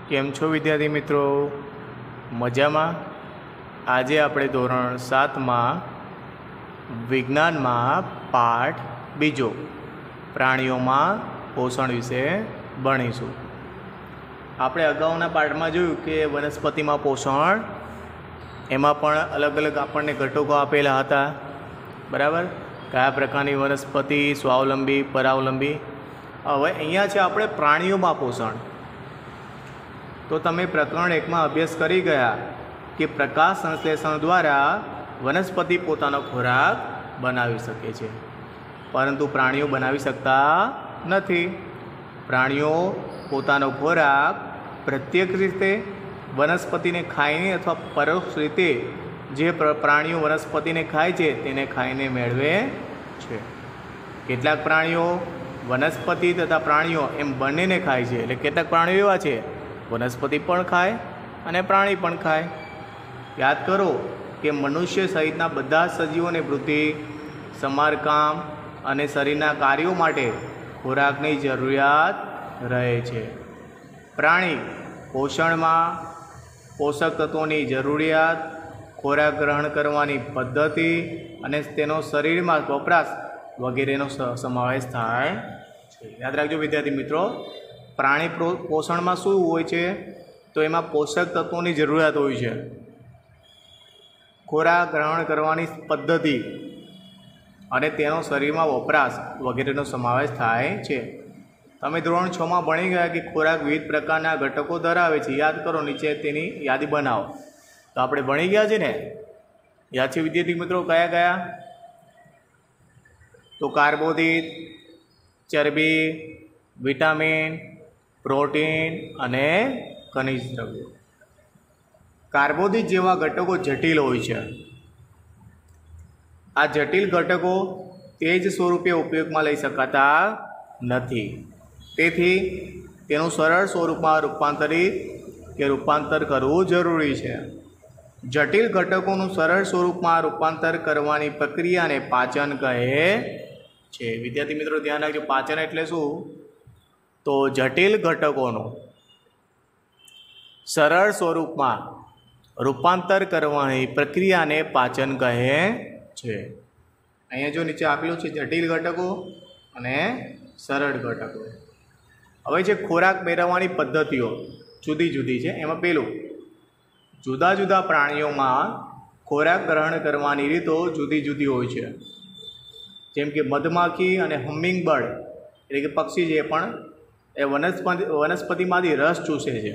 કેમ છો વિદ્યાર્થી મિત્રો? મજામાં? આજે આપણે ધોરણ 7માં વિજ્ઞાનમાં પાઠ બીજો પ્રાણીઓમાં પોષણ વિશે ભણીશું। આપણે અગાઉના પાઠમાં જોયું કે વનસ્પતિમાં પોષણ એમાં પણ અલગ અલગ આપણને ઘટકો આપેલા હતા, બરાબર? કયા પ્રકારની વનસ્પતિ, સ્વાવલંબી, પરાવલંબી। હવે અહીંયા છે આપણે પ્રાણીઓમાં પોષણ। તો તમે પ્રકરણ 1માં અભ્યાસ કરી ગયા કે પ્રકાશ સંશ્લેષણ દ્વારા વનસ્પતિ પોતાનો ખોરાક બનાવી શકે છે, પરંતુ પ્રાણીઓ બનાવી શકતા નથી। પ્રાણીઓ પોતાનો ખોરાક પ્રત્યક્ષ રીતે વનસ્પતિને ખાઈને અથવા પરોક્ષ રીતે જે પ્રાણીઓ વનસ્પતિને ખાય છે તેને ખાઈને મેળવે છે। કેટલાક પ્રાણીઓ વનસ્પતિ તથા પ્રાણીઓ એમ બંનેને ખાય છે, એટલે કેટલાક પ્રાણીઓ એવા છે વનસ્પતિ પણ ખાય અને પ્રાણી પણ ખાય। યાદ કરો કે મનુષ્ય સહિતના બધા સજીવોને વૃદ્ધિ, સમારકામ અને શરીરના કાર્યો માટે ખોરાકની જરૂરિયાત રહે છે। પ્રાણી પોષણમાં પોષક તત્વોની જરૂરિયાત, ખોરાક ગ્રહણ કરવાની પદ્ધતિ અને તેનો શરીરમાં વપરાશ વગેરેનો સમાવેશ થાય છે। યાદ રાખજો વિદ્યાર્થી મિત્રો, પ્રાણી પોષણમાં શું હોય છે? તો એમાં પોષક તત્વોની જરૂરિયાત હોય છે, ખોરાક ગ્રહણ કરવાની પદ્ધતિ અને તેનો શરીરમાં વપરાશ વગેરેનો સમાવેશ થાય છે। તમે ધોરણ 6માં ભણી ગયા કે ખોરાક વિવિધ પ્રકારના ઘટકો ધરાવે છે। યાદ કરો, નીચે તેની યાદી બનાવો। તો આપણે ભણી ગયા છે ને? યાદ છે વિદ્યાર્થી મિત્રો કયા કયા? તો કાર્બોદિત, ચરબી, વિટામિન, પ્રોટીન અને ખનિજ દ્રવ્યો। કાર્બોદિત જેવા ઘટકો જટિલ હોય છે। આ જટિલ ઘટકો તે જ સ્વરૂપે ઉપયોગમાં લઈ શકાતા નથી, તેથી તેનું સરળ સ્વરૂપમાં રૂપાંતર કરવું જરૂરી છે। જટિલ ઘટકોનું સરળ સ્વરૂપમાં રૂપાંતર કરવાની પ્રક્રિયાને પાચન કહે છે। વિદ્યાર્થી મિત્રો ધ્યાન રાખજો, પાચન એટલે શું? તો જટિલ ઘટકોનું સરળ સ્વરૂપમાં રૂપાંતર કરવાની પ્રક્રિયાને પાચન કહે છે। અહીંયા જો નીચે આપેલું છે જટિલ ઘટકો અને સરળ ઘટકો। હવે જે ખોરાક મેળવવાની પદ્ધતિઓ જુદી જુદી છે, એમાં પેલું, જુદા જુદા પ્રાણીઓમાં ખોરાક ગ્રહણ કરવાની રીતો જુદી જુદી હોય છે। જેમ કે મધમાખી અને હમિંગબર્ડ એટલે કે પક્ષી જે પણ એ વનસ્પતિમાંથી રસ ચૂસે છે।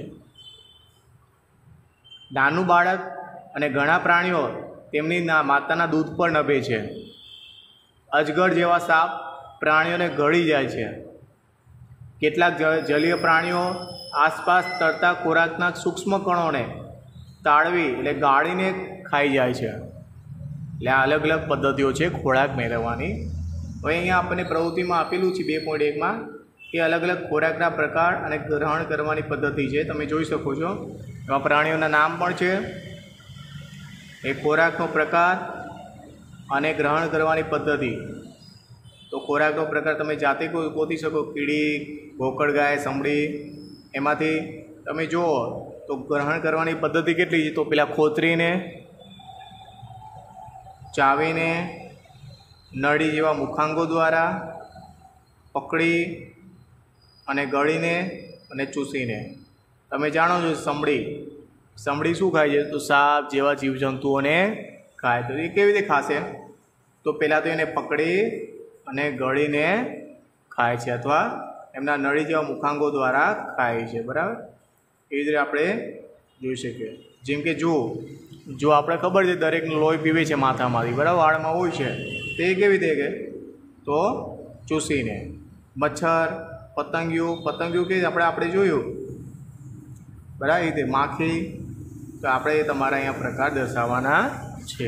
નાનું બાળક અને ઘણા પ્રાણીઓ તેમની માતાના દૂધ પર નભે છે। અજગર જેવા સાપ પ્રાણીઓને ગળી જાય છે। કેટલાક જલીય પ્રાણીઓ આસપાસ તરતા ખોરાકના સૂક્ષ્મ કણોને તાળવી એટલે ગાળીને ખાઈ જાય છે। એટલે આ અલગ અલગ પદ્ધતિઓ છે ખોરાક મેળવવાની। હવે અહીંયા આપણને પ્રવૃત્તિમાં આપેલું છે 2.1માં કે અલગ અલગ ખોરાકના પ્રકાર અને ગ્રહણ કરવાની પદ્ધતિ છે, તમે જોઈ શકો છો। એમાં પ્રાણીઓના નામ પણ છે, એ ખોરાકનો પ્રકાર અને ગ્રહણ કરવાની પદ્ધતિ। તો ખોરાકનો પ્રકાર તમે જાતે ગોતી શકો, કીડી, ગોકળગાય, સમડી, એમાંથી તમે જુઓ તો ગ્રહણ કરવાની પદ્ધતિ કેટલી છે? તો પેલા ખોતરીને, ચાવીને, નળી જેવા મુખાંગો દ્વારા, પકડી અને ગળીને અને ચૂસીને। તમે જાણો છો સમડી શું ખાય છે? તો સાપ જેવા જીવજંતુઓને ખાય। તો એ કેવી રીતે ખાશે? તો પહેલાં તો એને પકડી અને ગળીને ખાય છે, અથવા એમના નળી જેવા મુખાંગો દ્વારા ખાય છે, બરાબર? એવી રીતે આપણે જોઈ શકીએ। જેમ કે જો આપણે ખબર છે દરેકનું લોહી પીવે છે માથામાંથી, બરાબર? વાળમાં હોય છે, તે કેવી રીતે કે? તો ચૂસીને। મચ્છર, પતંગિયું કે આપણે જોયું, બરાબર? એ રીતે માખી, તો આપણે તમારા અહીંયા પ્રકાર દર્શાવવાના છે।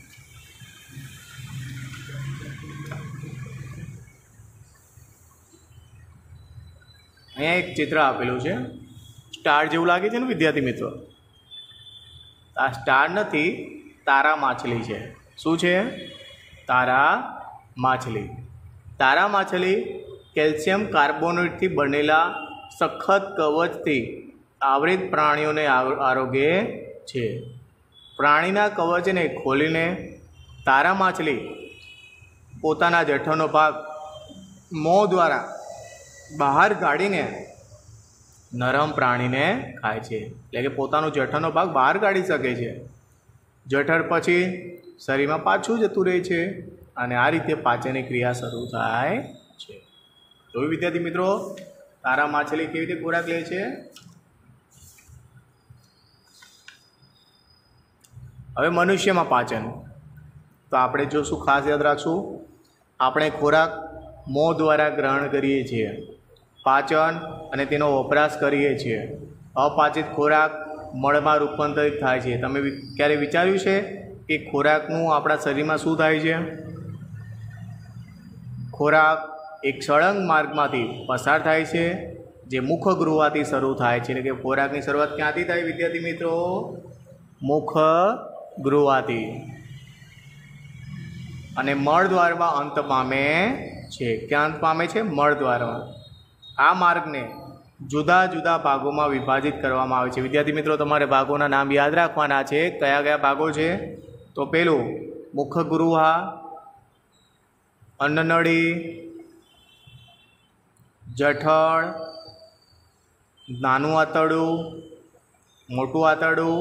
અહીંયા એક ચિત્ર આપેલું છે, સ્ટાર જેવું લાગે છે ને વિદ્યાર્થી મિત્રો? આ સ્ટાર નથી, તારા માછલી છે। શું છે? તારા માછલી। તારા માછલી કેલ્શિયમ કાર્બોનેટથી બનેલા સખત કવચથી આવરિત પ્રાણીઓને આરોગે છે। પ્રાણીના કવચને ખોલીને તારા માછલી પોતાના જઠરનો ભાગ મોં દ્વારા બહાર કાઢીને નરમ પ્રાણીને ખાય છે। એટલે કે પોતાનો જઠરનો ભાગ બહાર કાઢી શકે છે। જઠર પછી શરીરમાં પાછું જતું રહે છે અને આ રીતે પાચનની ક્રિયા શરૂ થાય છે। તો વિદ્યાર્થી મિત્રો, તારા માછલી કેવી રીતે ખોરાક લે છે? હવે મનુષ્યમાં પાચન તો આપણે જો શું ખાસ યાદ રાખશું, આપણે ખોરાક મોં દ્વારા ગ્રહણ કરીએ છીએ, પાચન અને તેનો વપરાશ કરીએ છીએ। અપાચિત ખોરાક મળમાં રૂપાંતરિત થાય છે। તમે ક્યારે વિચાર્યું છે કે ખોરાકનું આપણા શરીરમાં શું થાય છે? ખોરાક એક સળંગ માર્ગમાંથી પસાર થાય છે જે મુખગૃહથી શરૂ થાય છે। એટલે કે ખોરાકની શરૂઆત ક્યાંથી થાય વિદ્યાર્થી મિત્રો? મુખગૃહથી અને મળદ્વારમાં અંત પામે છે। ક્યાં અંત પામે છે? મળદ્વારમાં। આ માર્ગને જુદા જુદા ભાગોમાં વિભાજિત કરવામાં આવે છે। વિદ્યાર્થી મિત્રો, તમારે ભાગોના નામ યાદ રાખવાના છે। કયા કયા ભાગો છે? તો પેલું મુખગૃહ, અન્નનળી, જઠર, નાનું આંતરડું, મોટું આંતરડું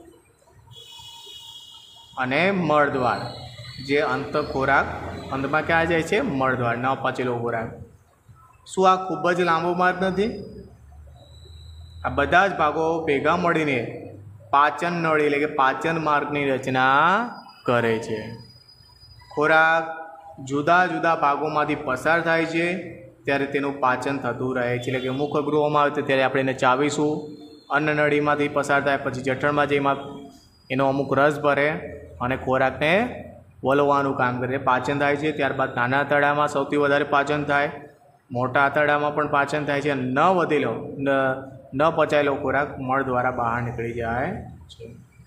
અને મળદ્વાર, જે અંત ખોરાક અંતમાં ક્યાં જાય છે? મળદ્વાર, ન પચેલો ખોરાક। શું આ ખૂબ જ લાંબો માર્ગ નથી? આ બધા જ ભાગો ભેગા મળીને પાચન નળી એટલે કે પાચન માર્ગની રચના કરે છે। ખોરાક જુદા જુદા ભાગોમાંથી પસાર થાય છે ત્યારે તેનું પાચન થતું રહે છે। એટલે કે મુખગૃહમાં આવે તો ત્યારે આપણે એને ચાવીશું, અન્નનળીમાંથી પસાર થાય પછી જઠરમાં જેમાં એનો અમુક રસ ભરે અને ખોરાકને વલોવાનું કામ કરે, પાચન થાય છે। ત્યારબાદ નાના આંતરડામાં સૌથી વધારે પાચન થાય, મોટા આંતરડામાં પણ પાચન થાય છે। ન વધેલો ન પચાયેલો ખોરાક મળ દ્વારા બહાર નીકળી જાય છે।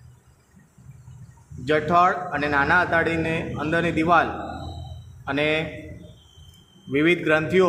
જઠર અને નાના આંતરડાની અંદરની દિવાલ અને વિવિધ ગ્રંથિઓ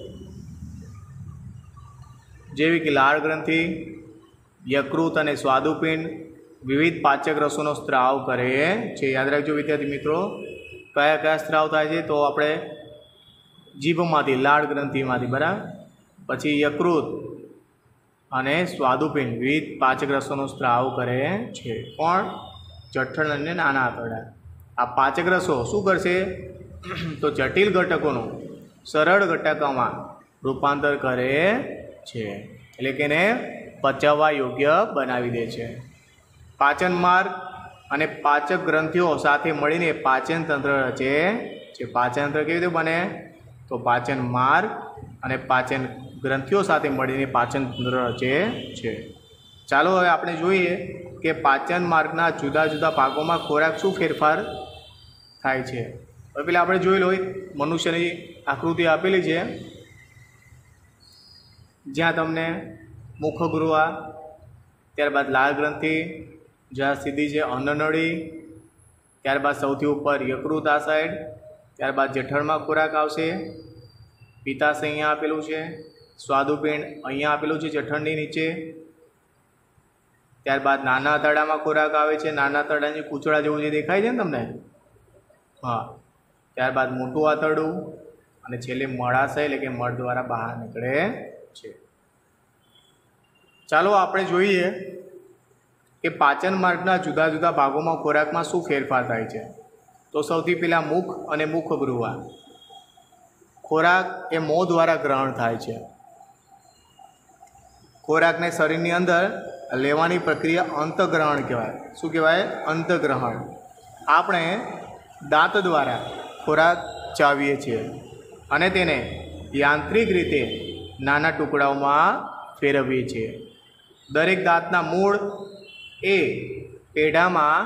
જેવી કે લાળ ગ્રંથિ, યકૃત અને સ્વાદુપિંડ વિવિધ પાચક રસોનો સ્ત્રાવ કરે છે। યાદ રાખજો વિદ્યાર્થી મિત્રો, કયા કયા સ્ત્રાવ થાય છે? તો આપણે જીભમાંથી, લાળ ગ્રંથિમાંથી, બરાબર, પછી યકૃત અને સ્વાદુપિંડ વિવિધ પાચક રસોનો સ્ત્રાવ કરે છે। પણ જઠર અને નાના આંતરડા આ પાચક રસો શું કરશે? તો જટિલ ઘટકોનું સરળ ઘટકોમાં રૂપાંતર કરે છે। એટલે કે એને પચાવવા યોગ્ય બનાવી દે છે। પાચન માર્ગ અને પાચક ગ્રંથિઓ સાથે મળીને પાચન તંત્ર રચે છે। પાચન તંત્ર કેવી રીતે બને? તો પાચન માર્ગ અને પાચન ગ્રંથિઓ સાથે મળીને પાચન તંત્ર રચે છે। ચાલો હવે આપણે જોઈએ કે પાચન માર્ગના જુદા જુદા ભાગોમાં ખોરાક શું ફેરફાર થાય છે। હવે પહેલાં આપણે જોઈ લો, મનુષ્યની આકૃતિ આપેલી છે જ્યાં તમને મુખગૃહ, ત્યારબાદ લાળ ગ્રંથિ, જ્યાં સીધી છે અન્નનળી, ત્યારબાદ સૌથી ઉપર યકૃત આ સાઈડ, ત્યારબાદ જઠરમાં ખોરાક આવશે, પિત્તાશય અહીંયા આપેલું છે, સ્વાદુપિંડ અહીંયા આપેલું છે જઠરની નીચે, ત્યારબાદ નાના આંતરડામાં ખોરાક આવે છે, નાના આંતરડાની કૂચડા જેવું જે દેખાય છે ને તમને, હા, ત્યારબાદ મોટું આંતરડું અને છેલ્લે મળાશય એટલે કે મળ દ્વારા બહાર નીકળે છે। ચાલો આપણે જોઈએ કે પાચન માર્ગના જુદા જુદા ભાગોમાં ખોરાકમાં શું ફેરફાર થાય છે। તો સૌથી પહેલાં મુખ અને મુખગૃહ। ખોરાક એ મોં દ્વારા ગ્રહણ થાય છે। ખોરાકને શરીરની અંદર લેવાની પ્રક્રિયા અંતગ્રહણ કહેવાય। શું કહેવાય? અંતગ્રહણ। આપણે દાંત દ્વારા ખોરાક ચાવીએ છીએ અને તેને યાંત્રિક રીતે નાના ટુકડાઓમાં ફેરવીએ છીએ। દરેક દાંતના મૂળ એ પેઢામાં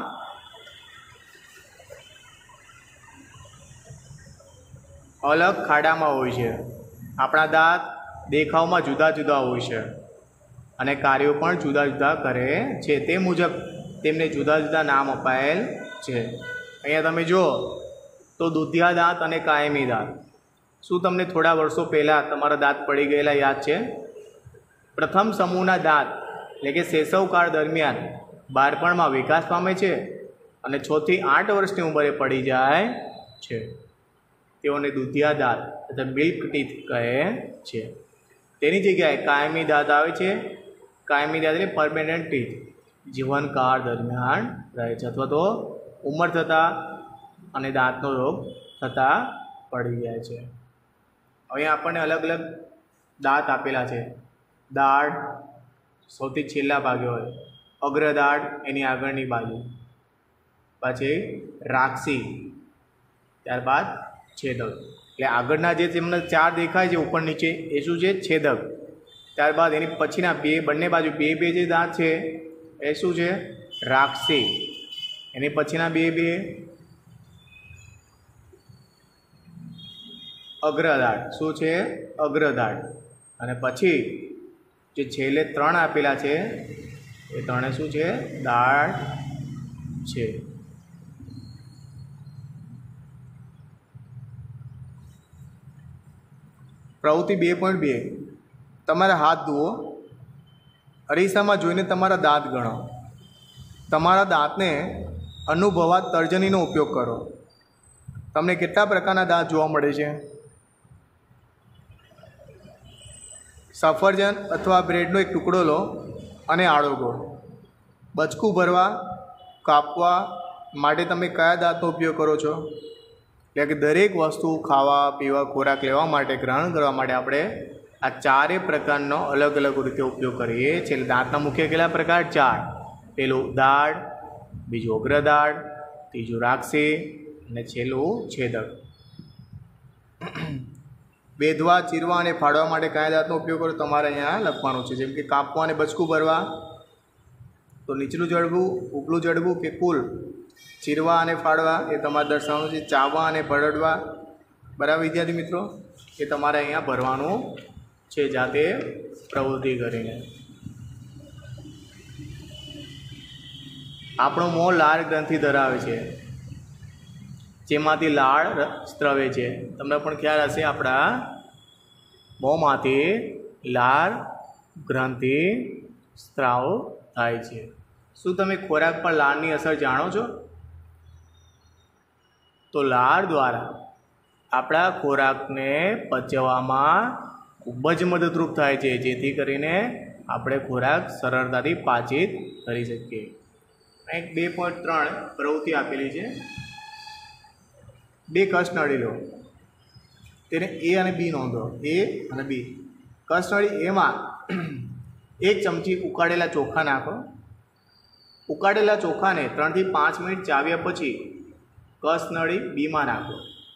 અલગ ખાડામાં હોય છે। આપણા દાંત દેખાવમાં જુદા જુદા હોય છે અને કાર્યો પણ જુદા જુદા કરે છે, તે મુજબ તેમને જુદા જુદા નામ અપાયેલ છે। અહીંયા તમે જુઓ તો દુધિયા દાંત અને કાયમી દાંત। શું તમને થોડા વર્ષો પહેલાં તમારા દાંત પડી ગયેલા યાદ છે? પ્રથમ સમૂહના દાંત એટલે કે શૈશવકાળ દરમિયાન બાળપણમાં વિકાસ પામે છે અને 6 થી 8 વર્ષની ઉંમરે પડી જાય છે. તેઓને દૂધિયા દાંત અથવા મિલ્ક ટીથ કહે છે. તેની જગ્યાએ કાયમી દાંત આવે છે. કાયમી દાંત એટલે પરમેનન્ટ ટીથ જીવનકાળ દરમિયાન રહે છે અથવા તો ઉંમર થતાં અને દાંતનો રોગ થતાં પડી જાય છે. અહીંયા આપણને અલગ અલગ દાંત આપેલા છે. દાઢ સૌથી છેલ્લા ભાગે હોય, અગ્રદાઢ એની આગળની બાજુ, પછી રાક્ષી, ત્યારબાદ છેદક. એટલે આગળના જે તેમને 4 દેખાય છે ઉપર નીચે એ શું છે? છેદક. ત્યારબાદ એની પછીના બંને બાજુ બે જે દાંત છે એ શું છે? રાક્ષી. એની પછીના બે અગ્રદાઢ. શું છે? અગ્રદાઢ. અને પછી જે છેલ્લે 3 આપેલા છે એ 3 શું છે? દાઢ છે. પ્રવૃત્તિ 2.2 તમારા હાથ ધુઓ. અરીસામાં જોઈને તમારા દાંત ગણો. તમારા દાંતને અનુભવાત તર્જનીનો ઉપયોગ કરો. તમને કેટલા પ્રકારના દાંત જોવા મળે છે? સફરજન અથવા બ્રેડનો એક ટુકડો લો અને આળોગો. બચકું ભરવા, કાપવા માટે તમે કયા દાંતનો ઉપયોગ કરો છો? એટલે કે દરેક વસ્તુ ખાવા પીવા ખોરાક લેવા માટે ગ્રહણ કરવા માટે આપણે આ 4 પ્રકારનો અલગ અલગ રીતે ઉપયોગ કરીએ છીએ. દાંતના મુખ્ય કેટલા પ્રકાર? 4. પેલું દાઢ, બીજું અગ્રદાઢ, ત્રીજું રાક્ષી અને છેલ્લું છેદક. બેધવા, ચીરવા અને ફાડવા માટે કયા દાંતનો ઉપયોગ કરો? તમારે અહીંયા લખવાનું છે. જેમ કે કાપવા અને બચકું ભરવા તો નીચલું જડબું, ઉપલું જડબું કે કુલ. ચીરવા અને ફાડવા એ તમારે દર્શાવવાનું છે. ચાવવા અને ભરડવા, બરાબર વિદ્યાર્થી મિત્રો? એ તમારે અહીંયા ભરવાનું છે જાતે પ્રવૃત્તિ કરીને. આપણું મોં લાળ ગ્રંથિ ધરાવે છે જેમાંથી લાળ સ્ત્રવે છે. તમને પણ ખ્યાલ હશે આપણા મોંમાંથી લાળ ગ્રંથિ સ્ત્રાવ થાય છે. શું તમે ખોરાક પર લાળની અસર જાણો છો? તો લાળ દ્વારા આપણા ખોરાકને પચવામાં ખૂબ જ મદદરૂપ થાય છે, જેથી કરીને આપણે ખોરાક સરળતાથી પાચિત કરી શકીએ. એક 2.3 પ્રવૃત્તિ આપેલી છે. 2 કસનળી લો, તેને A અને B નોંધો. A અને B કસનળી એમાં 1 ચમચી ઉકાળેલા ચોખા નાખો. ઉકાળેલા ચોખાને 3 થી 5 મિનિટ ચાવ્યા પછી કસનળી બીમાં નાખો.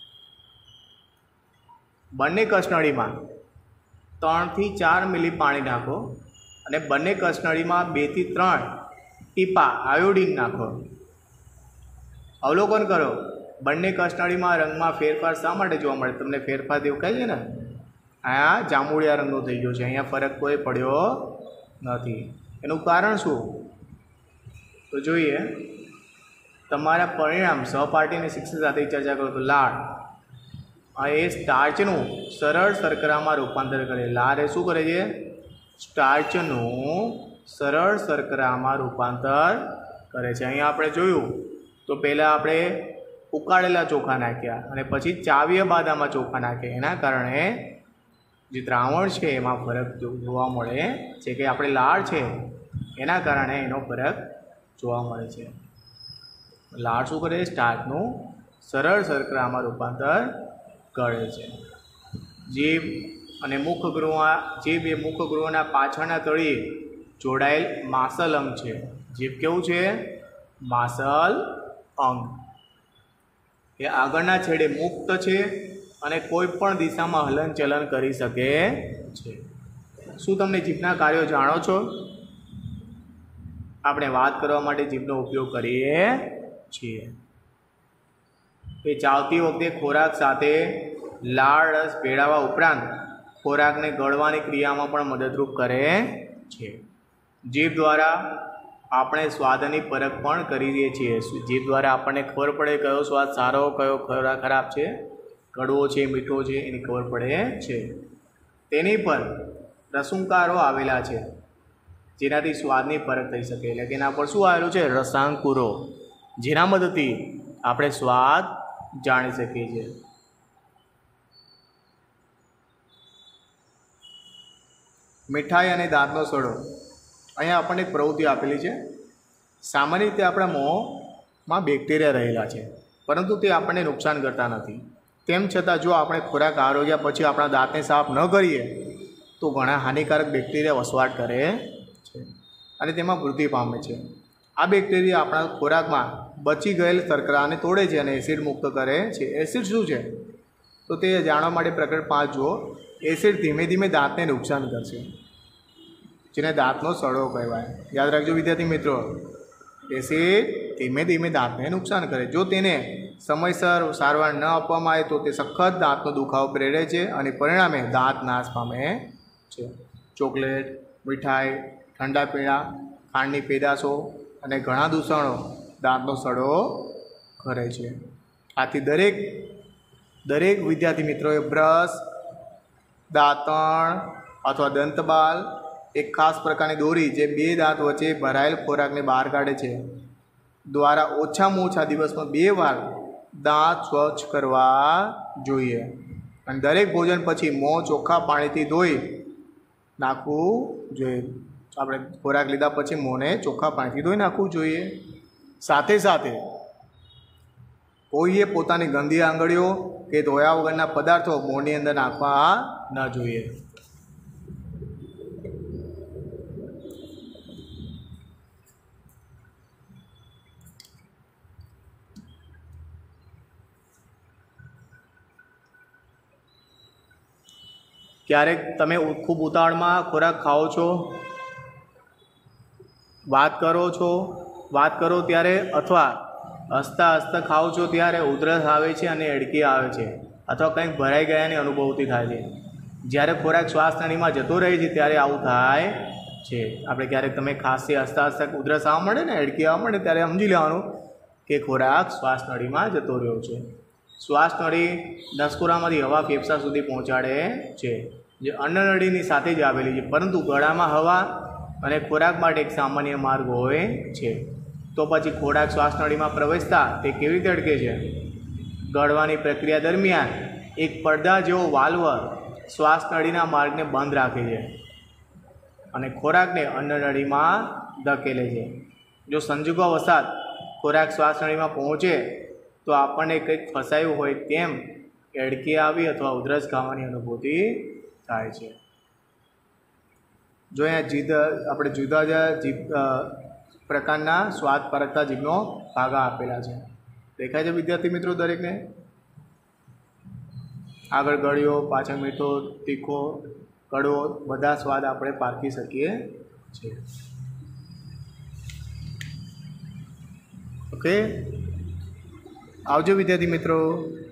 બંને કસનળીમાં 3 થી 4 મિલી પાણી નાખો અને બંને કસનળીમાં 2 થી 3 ટીપા આયોડીન નાખો. અવલોકન કરો, બંને કસનળીમાં રંગમાં ફેરફાર શા માટે જોવા મળે? તમને ફેરફાર દેખાય છે ને? અહીંયા જાંબુડિયા રંગનો થઈ ગયો છે, અહીંયા ફરક કોઈ પડ્યો નથી. એનું કારણ શું? તો જોઈએ. તમારા પરિણામ સહપાઠી અને શિક્ષક સાથે ચર્ચા કરો. તો લાળ એ સ્ટાર્ચનું સરળ શર્કરામાં રૂપાંતર કરે. લાળ એ શું કરે છે? સ્ટાર્ચનું સરળ શર્કરામાં રૂપાંતર કરે છે. અહીંયા આપણે જોયું તો પહેલાં આપણે ઉકાળેલા ચોખા નાખ્યા અને પછી ચાવ્યા બાદ આમાં ચોખા નાખ્યા. એના કારણે જે દ્રાવણ છે એમાં ફરક જોવા મળે છે, કે આપણે લાળ છે એના કારણે એનો ફરક જોવા મળે છે. લાળ શું કરે? સ્ટાર્ચનું સરળ શર્કરામાં રૂપાંતર કરે છે. જીભ અને મુખગૃહ, જે 2 મુખગૃહોના પાછળના તળિયે જોડાયેલ માસલ અંગ છે. જીભ કેવું છે? માસલ અંગ. એ આગળના છેડે મુક્ત છે અને કોઈ પણ દિશામાં હલનચલન કરી શકે છે. શું તમને જીભના કાર્યો જાણો છો? આપણે વાત કરવા માટે જીભનો ઉપયોગ કરીએ છીએ. એ ચાવતી વખતે ખોરાક સાથે લાળ રસ ભેળવવા ઉપરાંત ખોરાકને ગળવાની ક્રિયામાં પણ મદદરૂપ કરે છે. જીભ દ્વારા આપણે સ્વાદની પરખ પણ કરીએ છીએ. જીભ દ્વારા આપણને ખબર પડે કયો સ્વાદ સારો, કયો ખરાબ છે, કડવો છે, મીઠો છે, એની ખબર પડે છે. તેની પર રસુંકારો આવેલા છે જેનાથી સ્વાદની ફરક થઈ શકે. એટલે કે એના પર શું આવેલું છે? રસાંકુરો, જેના મદદથી આપણે સ્વાદ જાણી શકીએ છીએ. મીઠાઈ અને દાંતનો સડો. અહીંયા આપણને એક પ્રવૃત્તિ આપેલી છે. સામાન્ય રીતે આપણા મોંમાં બેક્ટેરિયા રહેલા છે, પરંતુ તે આપણને નુકસાન કરતા નથી. તેમ છતાં જો આપણે ખોરાક આરોગ્યા પછી આપણા દાંતને સાફ ન કરીએ તો ઘણા હાનિકારક બેક્ટેરિયા વસવાટ કરે છે અને તેમાં વૃદ્ધિ પામે છે. આ બેક્ટેરિયા આપણા ખોરાકમાં બચી ગયેલ શર્કરાને તોડે છે અને એસિડ મુક્ત કરે છે. એસિડ શું છે તો તે જાણવા માટે પ્રકરણ 5 જુઓ. એસિડ ધીમે ધીમે દાંતને નુકસાન કરશે, જેને દાંતનો સડો કહેવાય. યાદ રાખજો વિદ્યાર્થી મિત્રો, એસિડ ધીમે ધીમે દાંતને નુકસાન કરે. જો તેને સમયસર સારવાર ન આપવામાં આવે તો તે સખત દાંતનો દુખાવો પ્રેરે છે અને પરિણામે દાંત નાશ પામે છે. ચોકલેટ, મીઠાઈ, ઠંડા પીણા, ખાંડની પેદાશો અને ઘણા દૂષણો દાંતનો સડો કરે છે. આથી દરેક વિદ્યાર્થી મિત્રોએ બ્રશ, દાંતણ અથવા દંતબાલ, એક ખાસ પ્રકારની દોરી જે બે દાંત વચ્ચે ભરાયેલ ખોરાકને બહાર કાઢે છે, દ્વારા ઓછામાં ઓછા દિવસમાં 2 વાર દાંત સ્વચ્છ કરવા જોઈએ. અને દરેક ભોજન પછી મોં ચોખ્ખા પાણીથી ધોઈ નાખવું જોઈએ. આપણે ખોરાક લીધા પછી મોંને ચોખ્ખા પાણીથી ધોઈ નાખવું જોઈએ. સાથે સાથે કોઈએ પોતાની ગંદી આંગળીઓ કે ધોયા વગરના પદાર્થો મોંની અંદર નાખવા ન જોઈએ. ક્યારેક તમે ખૂબ ઉતાવળમાં ખોરાક ખાઓ છો, વાત કરો ત્યારે અથવા હસતા હસતા ખાઓ છો ત્યારે ઉધરસ આવે છે અને એડકી આવે છે અથવા કંઈક ભરાઈ ગયાની અનુભૂતિ થાય છે. જ્યારે ખોરાક શ્વાસ નળીમાં જતો રહે છે ત્યારે આવું થાય છે. આપણે ક્યારેક તમે ખાંસી હસતા હસતા ઉધરસ આવવા મળે ને, એડકી આવવા મળે ત્યારે સમજી લેવાનું કે ખોરાક શ્વાસ નળીમાં જતો રહ્યો છે. શ્વાસ નળી નસકોરામાંથી હવા ફેફસા સુધી પહોંચાડે છે, જે અન્નનળીની સાથે જ આવેલી છે. પરંતુ ગળામાં હવા અને ખોરાક માટે એક સામાન્ય માર્ગ હોય છે. તો પછી ખોરાક શ્વાસ નળીમાં પ્રવેશતા તે કેવી રીતે અટકે છે? ગળવાની પ્રક્રિયા દરમિયાન એક પડદા જેવો વાલ્વ શ્વાસ નળીના માર્ગને બંધ રાખે છે અને ખોરાકને અન્નનળીમાં ધકેલે છે. જો સંજોગોવશાત ખોરાક શ્વાસ નળીમાં પહોંચે તો આપણને કંઈક ફસાયું હોય તેમ એડકી આવી અથવા ઉધરસ ખાવાની અનુભૂતિ થાય છે. જો અહીંયા આપણે જુદા જુદા જીભ પ્રકારના સ્વાદ પારખતા જીભનો ભાગા આપેલા છે. દેખાય છે વિદ્યાર્થી મિત્રો દરેકને? આગળ ગળ્યો, પાછળ મીઠો, તીખો, કડવો બધા સ્વાદ આપણે પારખી શકીએ છીએ. ઓકે, આવજો વિદ્યાર્થી મિત્રો.